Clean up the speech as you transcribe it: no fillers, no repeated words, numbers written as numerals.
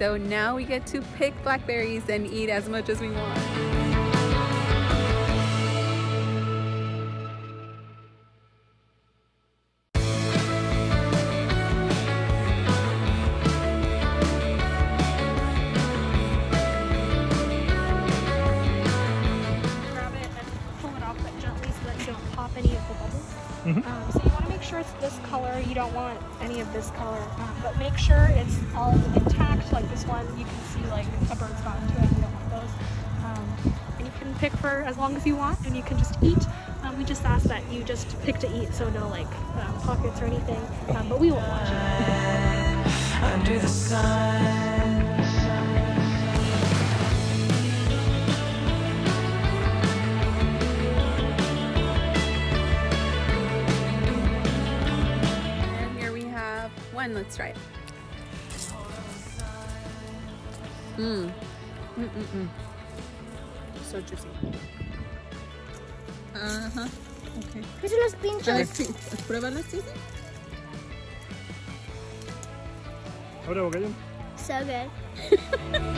So now we get to pick blackberries and eat as much as we want. So you want to make sure it's this color. You don't want any of this color, but make sure it's all intact. Like this one, you can see like a bird's got into it. You don't want those. And you can pick for as long as you want, and you can just eat. We just ask that you just pick to eat, so no like pockets or anything. But we won't watch it. Under the sun. Let's try it. So juicy. Okay. These are los pinchos. Pruébalas, Susie. So good.